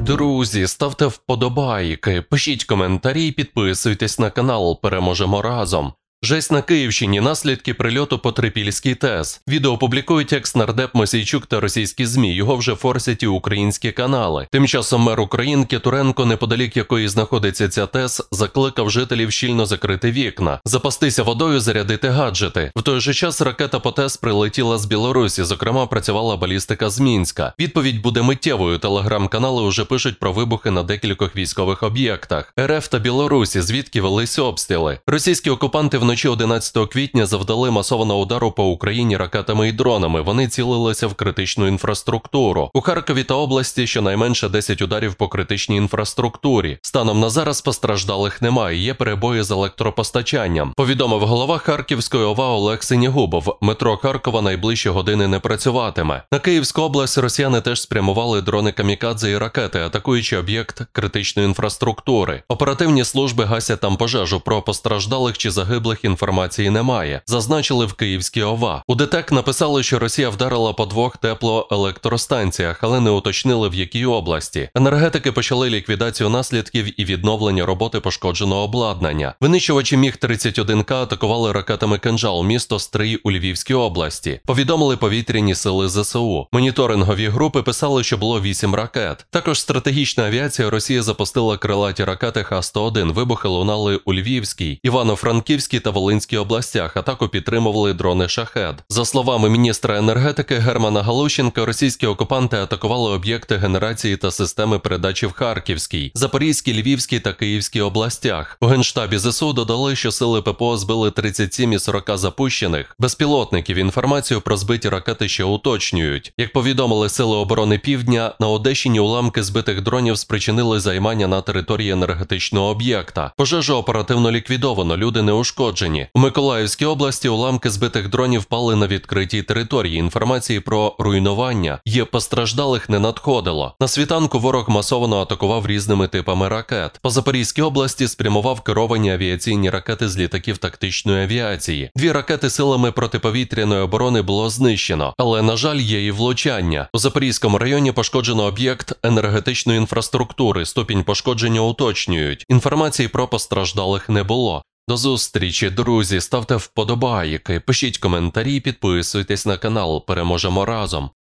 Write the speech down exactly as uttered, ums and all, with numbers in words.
Друзі, ставте вподобайки, пишіть коментарі, підписуйтесь на канал, переможемо разом. Жесть на Київщині, наслідки прильоту по Трипільській ТЕС. Відео публікують екс-нардеп Мосійчук та російські ЗМІ, його вже форсять і українські канали. Тим часом мер України Туренко, неподалік якої знаходиться ця ТЕС, закликав жителів щільно закрити вікна, запастися водою, зарядити гаджети. В той же час ракета по ТЕС прилетіла з Білорусі, зокрема працювала балістика з Мінська. Відповідь буде миттєвою, телеграм-канали уже пишуть про вибухи на декількох військових об'єктах. РФ та Білорусі, звідки велись обстріли. Російські окупанти в Вночі одинадцятого квітня завдали масованого удару по Україні ракетами і дронами. Вони цілилися в критичну інфраструктуру. У Харкові та області щонайменше десять ударів по критичній інфраструктурі. Станом на зараз постраждалих немає, є перебої з електропостачанням. Повідомив голова Харківської ОВА Олег Синігубов. Метро Харкова найближчі години не працюватиме. На Київську область росіяни теж спрямували дрони камікадзе і ракети, атакуючи об'єкт критичної інфраструктури. Оперативні служби гасять там пожежу. Про постраждалих чи загиблих інформації немає, зазначили в Київській ОВА. У ДТЕК написали, що Росія вдарила по двох теплоелектростанціях, але не уточнили в якій області. Енергетики почали ліквідацію наслідків і відновлення роботи пошкодженого обладнання. Винищувачі Міг тридцять один К атакували ракетами «Кинжал» місто Стрий у Львівській області. Повідомили повітряні сили ЗСУ. Моніторингові групи писали, що було вісім ракет. Також стратегічна авіація Росії запустила крилаті ракети Х сто один. Вибухи лунали у Львівській, Івано-Франківській та Волинській областях, атаку підтримували дрони «Шахед». За словами міністра енергетики Германа Галущенка, російські окупанти атакували об'єкти генерації та системи передачі в Харківській, Запорізькій, Львівській та Київській областях. У Генштабі ЗСУ додали, що сили ППО збили тридцять сім із сорока запущених безпілотників. Інформацію про збиті ракети ще уточнюють. Як повідомили Сили оборони Півдня, на Одещині уламки збитих дронів спричинили займання на території енергетичного об'єкта. Пожежу оперативно ліквідовано, люди не ушкоджені. У Миколаївській області уламки збитих дронів впали на відкритій території. Інформації про руйнування є постраждалих не надходило. На світанку ворог масово атакував різними типами ракет. По Запорізькій області спрямував керовані авіаційні ракети з літаків тактичної авіації. Дві ракети силами протиповітряної оборони було знищено, але, на жаль, є і влучання. У Запорізькому районі пошкоджено об'єкт енергетичної інфраструктури. Ступінь пошкодження уточнюють. Інформації про постраждалих не було. До зустрічі, друзі, ставте вподобайки, пишіть коментарі, підписуйтесь на канал, переможемо разом.